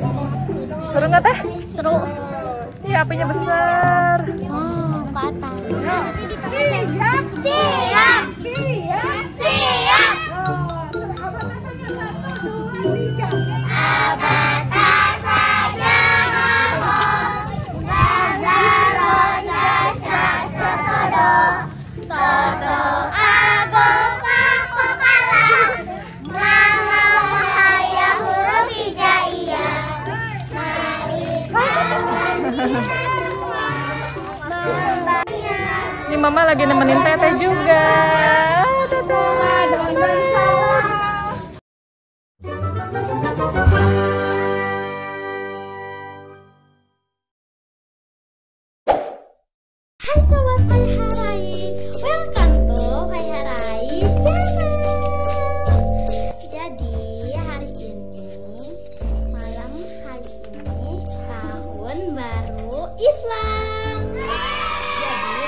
Seru nggak teh? Seru. Iya, apinya besar. Oh, ke atas. Siap, siap, siap, siap. Abata saja mohon, Gaza roda sastra sodo, Toto agung paku pala, Nama haya huruf hijaiyah. Mari Ini mama lagi nemenin teteh juga. Teteh. Hai sobat Kaiharai, welcome to Kaiharai Channel. Jadi hari ini, malam hari ini, tahun baru Islam. Jadi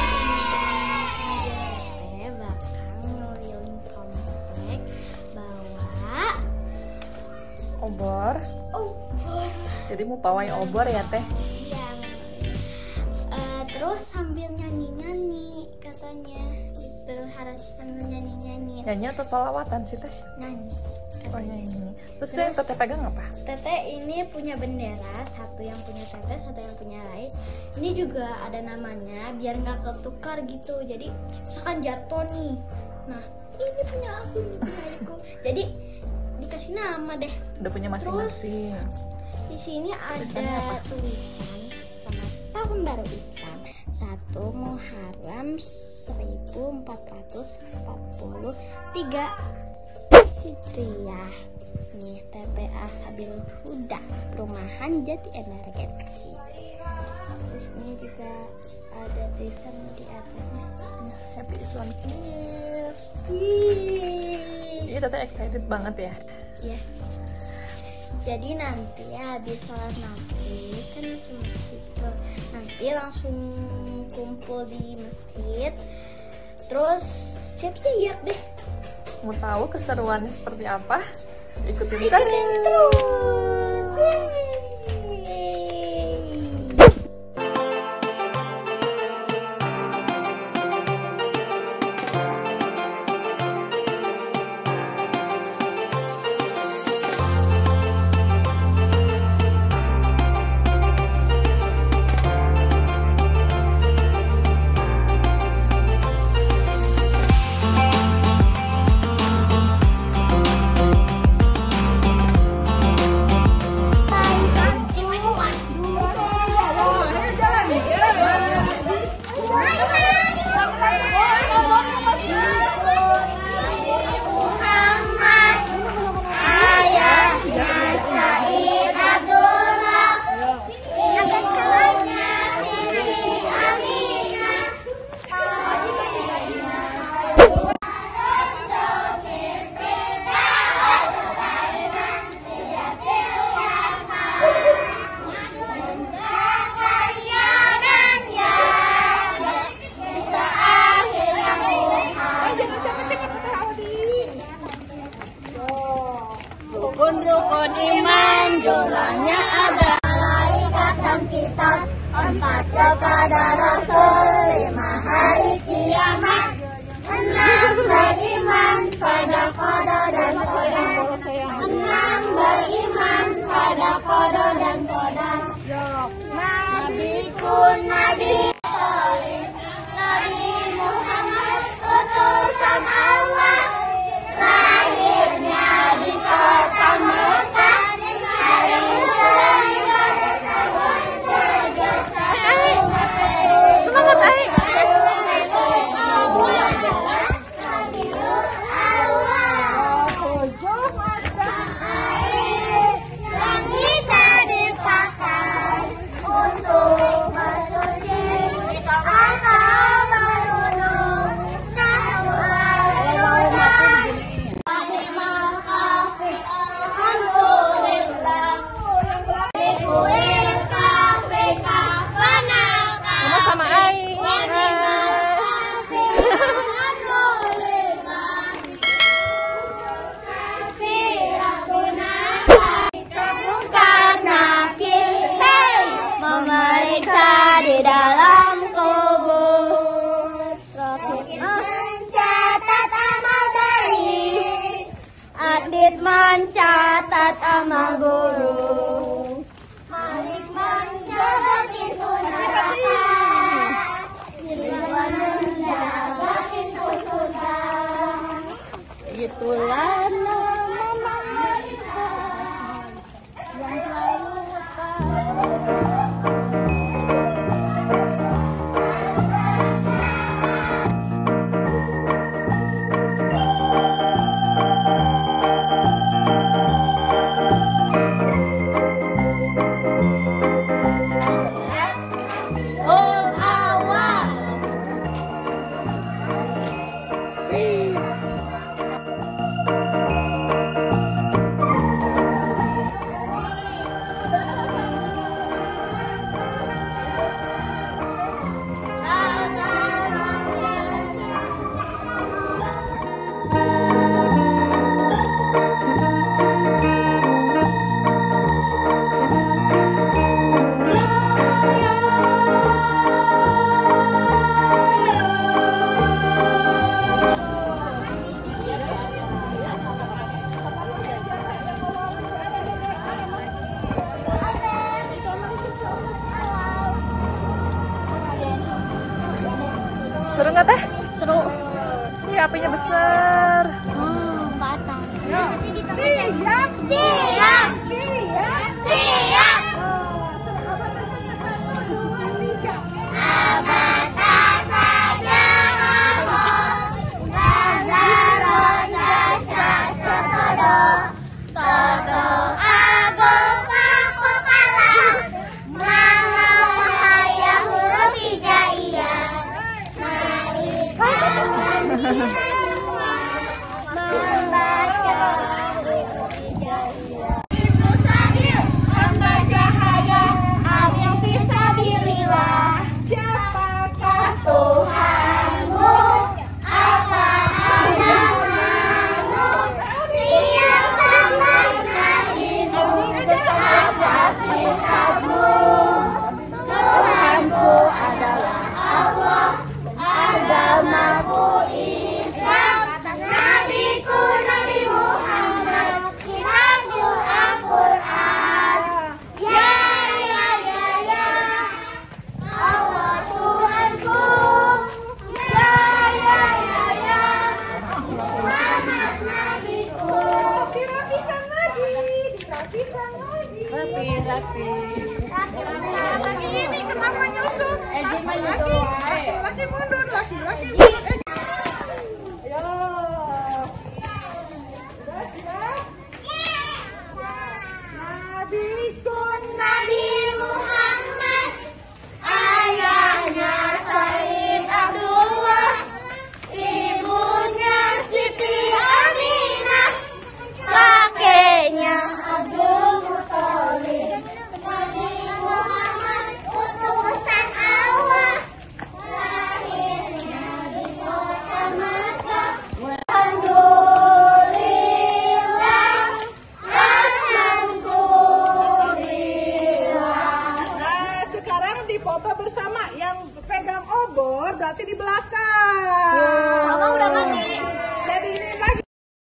teman-teman bakal ngeliling komplek bawa Obor. obor. Jadi mau pawai obor ya teh? Terus sambil nyanyi-nyanyi katanya gitu, harus sambil nyanyi-nyanyi. Nyanyi atau sholawatan sih teh? Nyanyi. Oh nyanyi. Terus yang teteh pegang apa? Teteh ini punya bendera, satu yang punya teteh, satu yang punya Rai. Ini juga ada namanya biar nggak ketukar gitu. Jadi misalkan jatuh nih, nah ini punya aku, ini punya aku. Jadi dikasih nama deh. Udah punya masing-masing. Di sini Tulisannya ada apa? tulisan selamat tahun baru Islam 1 Muharram 1443 Hijriah. Nih TPA Sabil Huda, Perumahan Jati Energi. Terus ini juga ada tulisan di atasnya. Happy Islam Year. Iya teteh excited banget ya. Ya. Jadi nanti habis sholat maghrib kan ke masjid tuh. Nanti langsung kumpul di masjid. Terus siap-siap deh. Mau tahu keseruannya seperti apa? Ikutin Ikutin terus. terus. Yeay. Rukun iman jumlahnya ada malaikat dan kitab, 4 kepada Rasul, 5 hari kiamat, 6 beriman pada qada dan qadar, 6 beriman pada qada dan qadar. Nabiku Nabi Nabi Muhammad utusan Allah, lahirnya di kota Mekah, hari semangat Ai. sama guru. Mari menjaga pintu neraka, menjaga pintu surga. Itulah nama mereka yang selalu Seru nggak teh? seru. Iya, apinya besar. Ke atas. Siap, siap, siap, siap. Abata saja ngomong, gazaro jasya sodo, toto agung paku kalah, menang cahaya huruf hijaiyah. Mari kalian semua membaca huruf hijaiyah. Ibu Sabil, hamba sahaya, amin fisabilillah. Siapakah Tuhanmu? Apa agamamu? Siapa nabimu? Apa kitabmu? Tuhanku adalah Allah, agamaku Islam, nabiku Nabi Muhammad, kitabku Al-Quran. Ya, ya, ya, ya, Allah Tuhanku. Ya, ya, ya, ya, Muhammad nabiku. Rapikan lagi, rapikan lagi. Rapi. Lagi ini kenapa nyusut? Laki mundur, laki mundur. Ayo. Sudah, sudah. Nabiku Nabi Muhammad, ayahnya Said Abdullah, ibunya Siti Aminah, kakeknya Abdul Muthalib. Nabi Muhammad utusan Allah, lahirnya di kota Makkah. Alhamdulillah, alhamdulillah. Nah, sekarang dipoto bersama. Yang pegang obor berarti di belakang. Mama udah mati. Jadi ini lagi.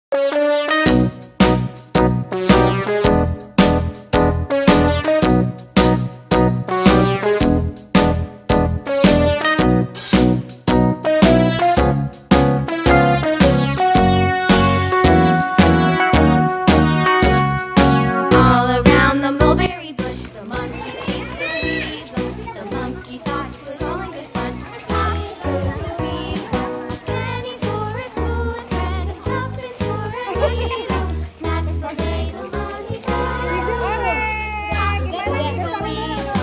All around the mulberry bush, the monkey chased the weasel. The monkey thought it was all in good fun. Pop goes the weasel, penny for a spoon, and tuppence for a needle. That's the day the monkey goes. There goes the weasel.